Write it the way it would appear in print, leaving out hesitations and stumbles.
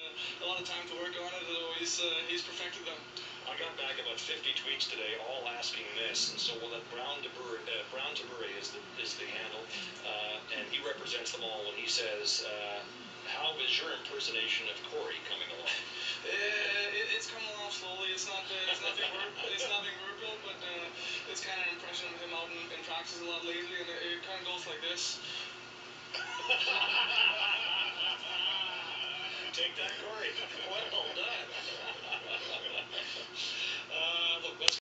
A lot of time to work on it, although he's perfected them. I got back about 50 tweets today, all asking this, and so we'll let Brown to Bury is the handle, and he represents them all when he says, "How is your impersonation of Cory coming along?" It's coming along slowly. It's nothing verbal, but it's kind of an impression of him out in practice a lot lately, and it kind of goes like this. Take that, Cory. Well done.